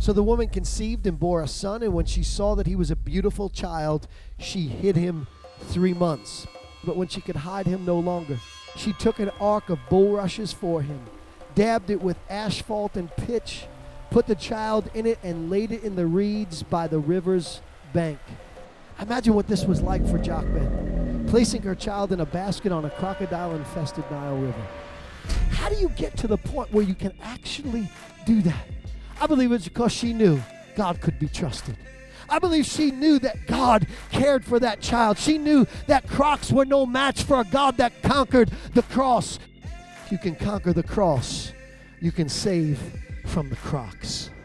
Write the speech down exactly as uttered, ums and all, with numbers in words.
So the woman conceived and bore a son, and when she saw that he was a beautiful child, she hid him three months. But when she could hide him no longer, she took an ark of bulrushes for him, dabbed it with asphalt and pitch, put the child in it, and laid it in the reeds by the river's bank. Imagine what this was like for Jochebed, placing her child in a basket on a crocodile-infested Nile River. How do you get to the point where you can actually do that? I believe it's because she knew God could be trusted. I believe she knew that God cared for that child. She knew that Crocs were no match for a God that conquered the cross. If you can conquer the cross, you can save from the Crocs.